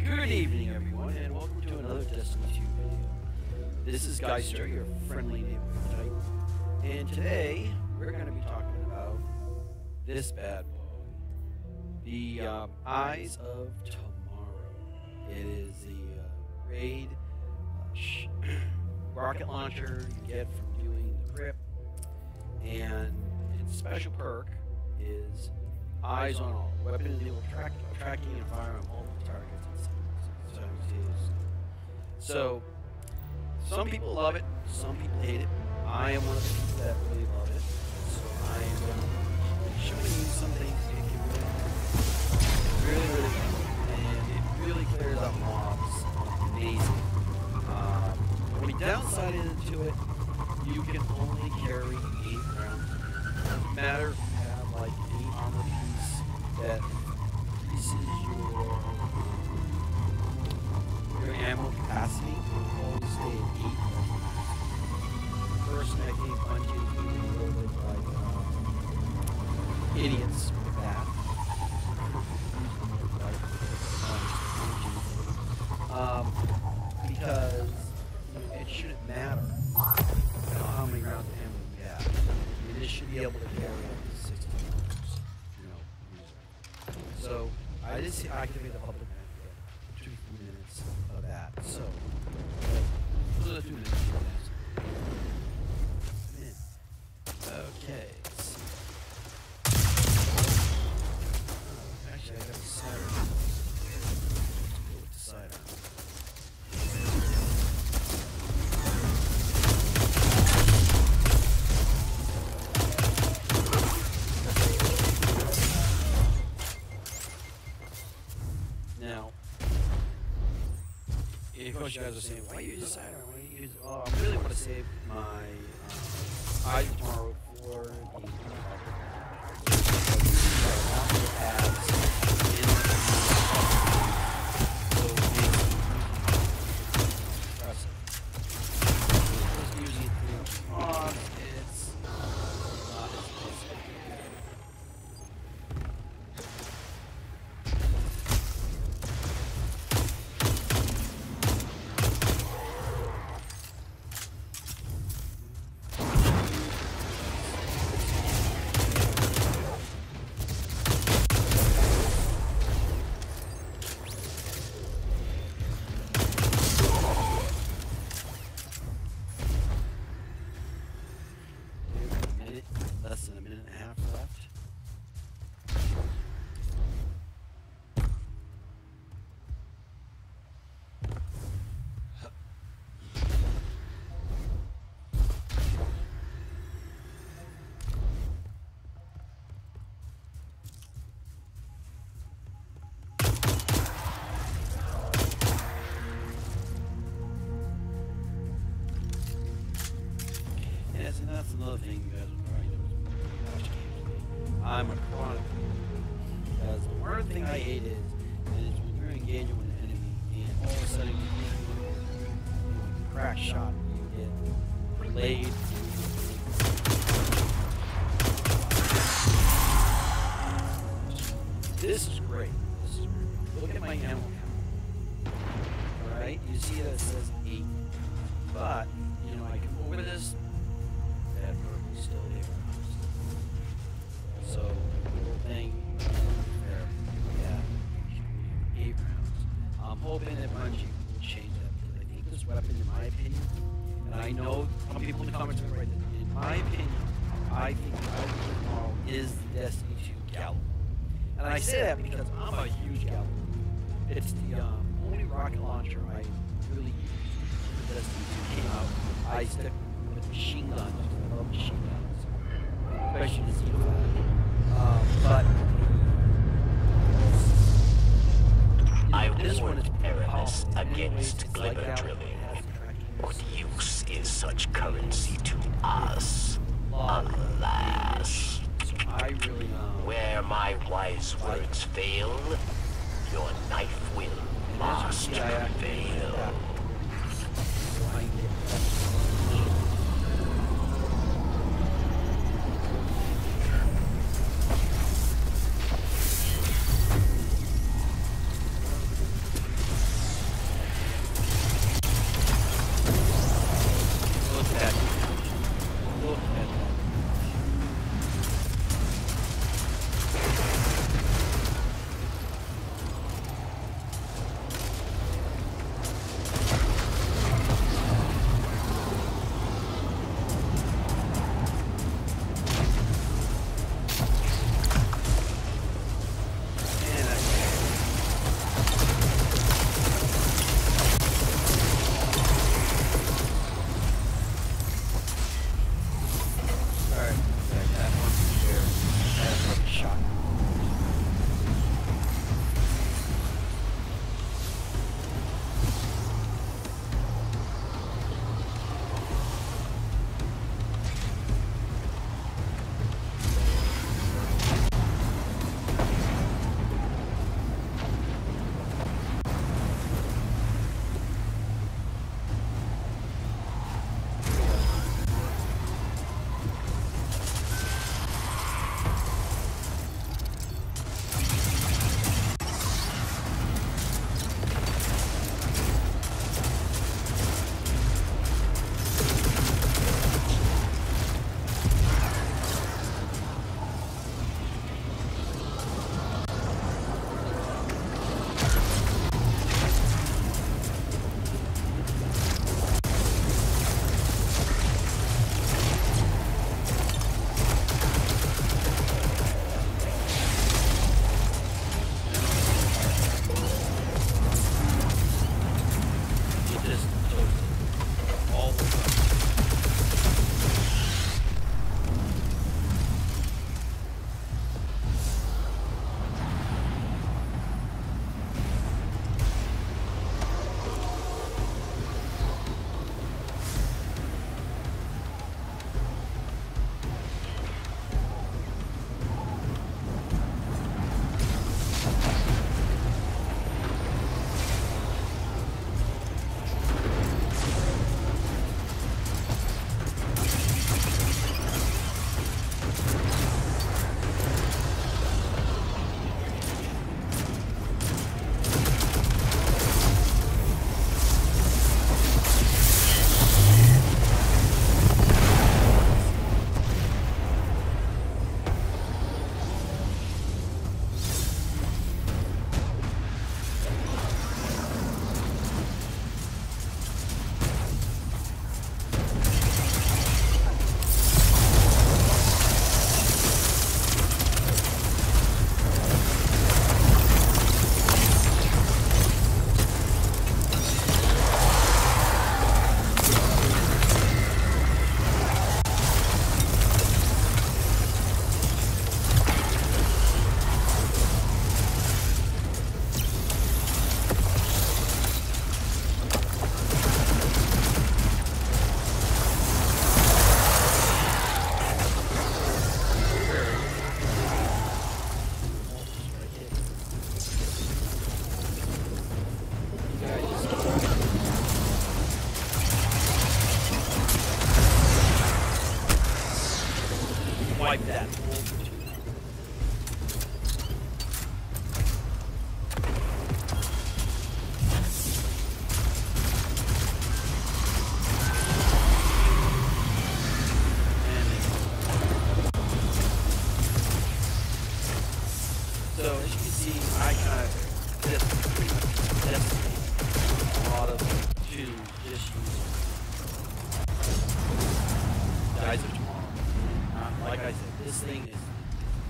Good evening, everyone, and welcome to another Destiny 2 video. This is Geister, your friendly neighborhood type, and today we're going to be talking about this bad boy, the Eyes of Tomorrow. It is the raid rocket launcher you get from doing the crypt, and its special perk is Eyes on All. Weapon enabled tracking and fire on multiple targets. So, some people love it, some people hate it. I am one of the people that really love it. So I am going to be showing you some things that you can really good. And it really clears up mobs. Amazing. When you downside into it, you can only carry 8 rounds. It doesn't matter if you have like any armor piece that increases your ammo capacity, will always stay at 8. First, I think Bungie is being a little bit like idiots with that. Because it shouldn't matter how many rounds of ammo you have. You just should be able to carry up to 60 rounds. So I just activate the public map for 2 minutes of that. So those are the 2 minutes. Okay. Actually, I got the sidearm. Let's go with the sidearm. Now, of course, you guys are saying, why use a sidearm? Why do you use? Oh, I really want to save my Eyes of Tomorrow for the less than a minute and a half left. Yes, and that's another thing you guys will probably watch games. I'm a chronic because one thing I hate is when you're engaging with an enemy and all of a sudden you crack shot, you get relayed. This is great. This is great. Look at my ammo count. Alright, you see that it says 8. But, I can over this. That bird is still there. So, little thing there. Yeah. 8 rounds. I'm hoping that Bungie will change that because I think this weapon, in my opinion, and I know some people in the comments are right, in my opinion, I think the Eyes of Tomorrow is the Destiny 2 Gjallarhorn. And I say that because I'm a huge Gjallarhorn. It's the only rocket launcher I really used when Destiny 2 came out. I stuck with machine guns. I love machine guns. The question is, but I warned Aramis against glimmer drilling. What use is such currency to us? Alas. I really where my wise words fail, your knife will must prevail.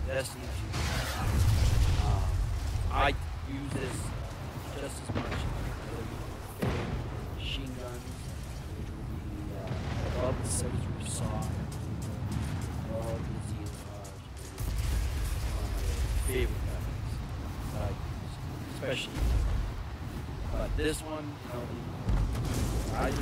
Destiny 2. I use this just as much. Machine guns, which would be I love the Scissor Saw. I love the Xenomage. One of my favorite weapons that I use, especially. But this one, you know, the I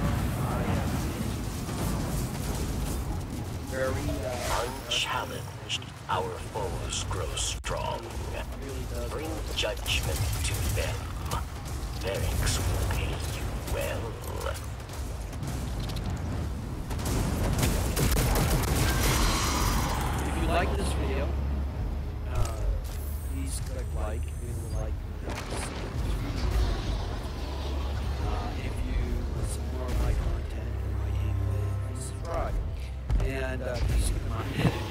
very unchallenged, our foes grow strong. really Bring judgment to them. Barracks will pay you well. If you like this video, please click like. We will like if you want some more of my content, you might hit subscribe. And please click on